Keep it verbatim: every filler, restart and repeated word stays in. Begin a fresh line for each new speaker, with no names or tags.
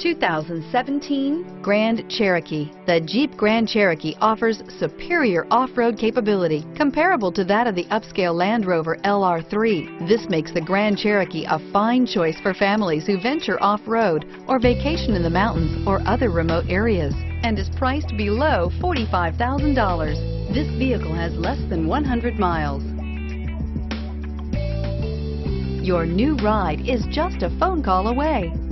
two thousand seventeen Grand Cherokee. The Jeep Grand Cherokee offers superior off-road capability comparable to that of the upscale Land Rover L R three. This makes the Grand Cherokee a fine choice for families who venture off-road or vacation in the mountains or other remote areas, and is priced below forty-five thousand dollars. This vehicle has less than one hundred miles. Your new ride is just a phone call away.